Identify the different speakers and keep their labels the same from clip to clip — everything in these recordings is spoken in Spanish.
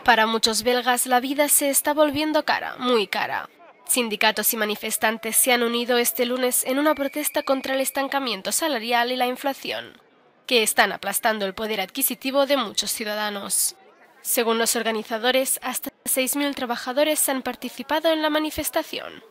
Speaker 1: Para muchos belgas la vida se está volviendo cara, muy cara. Sindicatos y manifestantes se han unido este lunes en una protesta contra el estancamiento salarial y la inflación, que están aplastando el poder adquisitivo de muchos ciudadanos. Según los organizadores, hasta 6.000 trabajadores han participado en la manifestación.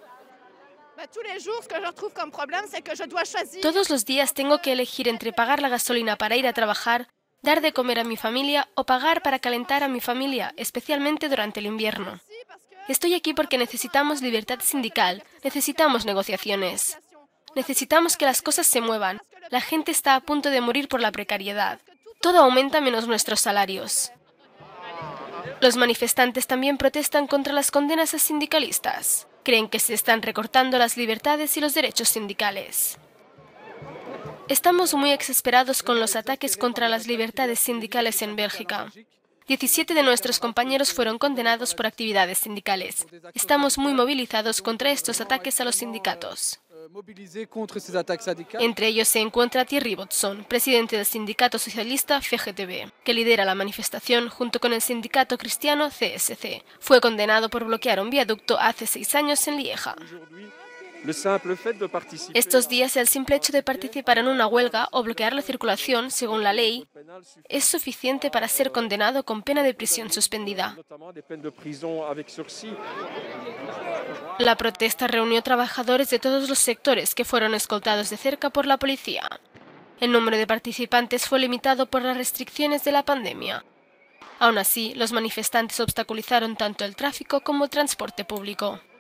Speaker 1: Todos los días tengo que elegir entre pagar la gasolina para ir a trabajar, dar de comer a mi familia o pagar para calentar a mi familia, especialmente durante el invierno. Estoy aquí porque necesitamos libertad sindical, necesitamos negociaciones. Necesitamos que las cosas se muevan. La gente está a punto de morir por la precariedad. Todo aumenta menos nuestros salarios. Los manifestantes también protestan contra las condenas a sindicalistas. Creen que se están recortando las libertades y los derechos sindicales. Estamos muy exasperados con los ataques contra las libertades sindicales en Bélgica. 17 de nuestros compañeros fueron condenados por actividades sindicales. Estamos muy movilizados contra estos ataques a los sindicatos. Entre ellos se encuentra Thierry Botson, presidente del sindicato socialista FGTB, que lidera la manifestación junto con el sindicato cristiano CSC. Fue condenado por bloquear un viaducto hace 6 años en Lieja. Estos días, el simple hecho de participar en una huelga o bloquear la circulación, según la ley, es suficiente para ser condenado con pena de prisión suspendida. La protesta reunió trabajadores de todos los sectores que fueron escoltados de cerca por la policía. El número de participantes fue limitado por las restricciones de la pandemia. Aún así, los manifestantes obstaculizaron tanto el tráfico como el transporte público.